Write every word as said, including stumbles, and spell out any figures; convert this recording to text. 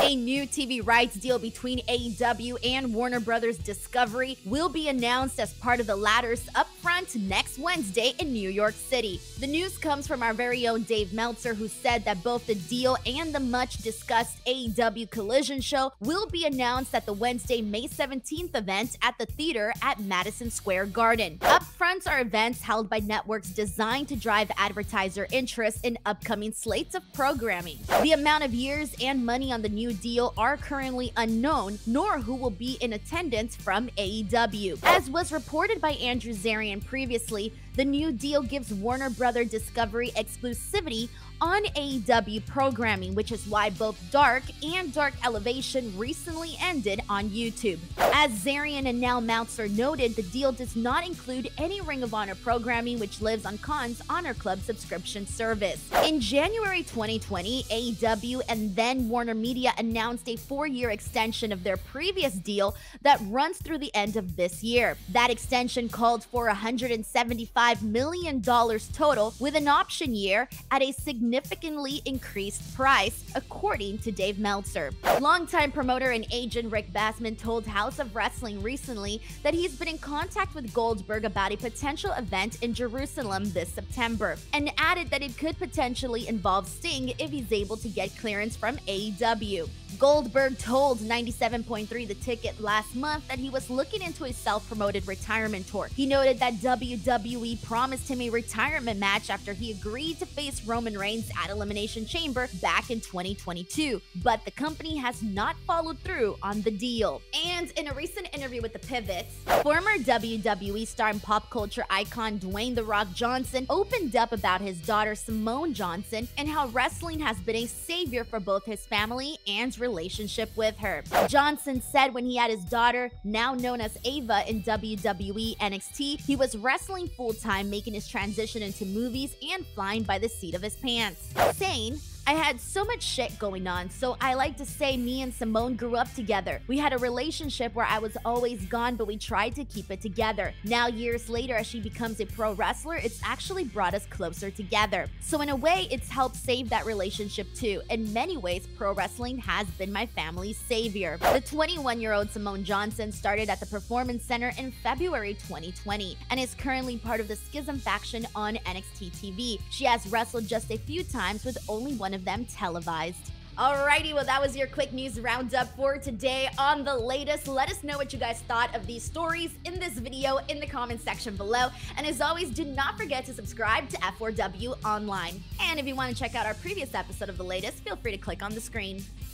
A new T V rights deal between A E W and Warner Bros. Discovery will be announced as part of the latter's upfront next Wednesday in New York City. The news comes from our very own Dave Meltzer, who said that both the deal and the much-discussed A E W Collision show will be announced at the Wednesday, May seventeenth event at the theater at Madison Square Garden. Upfronts are events held by networks designed to drive advertiser interest in upcoming slates of programming. The amount of years and money on the new deal are currently unknown, nor who will be in attendance from A E W. As was reported by Andrew Zarian previously, the new deal gives Warner Bros. Discovery exclusivity on A E W programming, which is why both Dark and Dark Elevation recently ended on YouTube. As Zarian and now Meltzer noted, the deal does not include any Ring of Honor programming, which lives on Khan's Honor Club subscription service. In January twenty twenty, A E W and then Warner Media announced a four-year extension of their previous deal that runs through the end of this year. That extension called for one hundred seventy-five million dollars total, with an option year at a significantly increased price, according to Dave Meltzer. Longtime promoter and agent Rick Bassman told House of Wrestling recently that he's been in contact with Goldberg about a potential event in Jerusalem this September, and added that it could potentially involve Sting if he's able to get clearance from A E W. Goldberg told ninety-seven point three The Ticket last month that he was looking into a self-promoted retirement tour. He noted that W W E promised him a retirement match after he agreed to face Roman Reigns at Elimination Chamber back in twenty twenty-two, but the company has not followed through on the deal. And in a recent interview with The Pivot, former W W E star and pop culture icon Dwayne "The Rock" Johnson opened up about his daughter Simone Johnson and how wrestling has been a savior for both his family and relationship with her. Johnson said when he had his daughter, now known as Ava, in W W E N X T, he was wrestling full-time, making his transition into movies and flying by the seat of his pants, saying, "I had so much shit going on, so I like to say me and Simone grew up together. We had a relationship where I was always gone, but we tried to keep it together. Now, years later, as she becomes a pro wrestler, it's actually brought us closer together. So in a way, it's helped save that relationship too. In many ways, pro wrestling has been my family's savior." The twenty-one-year-old Simone Johnson started at the Performance Center in February twenty twenty and is currently part of the Schism faction on N X T T V. She has wrestled just a few times, with only one of them televised. Alrighty, well, that was your quick news roundup for today on The Latest. Let us know what you guys thought of these stories in this video in the comment section below. And as always, do not forget to subscribe to F four W Online. And if you want to check out our previous episode of The Latest, feel free to click on the screen.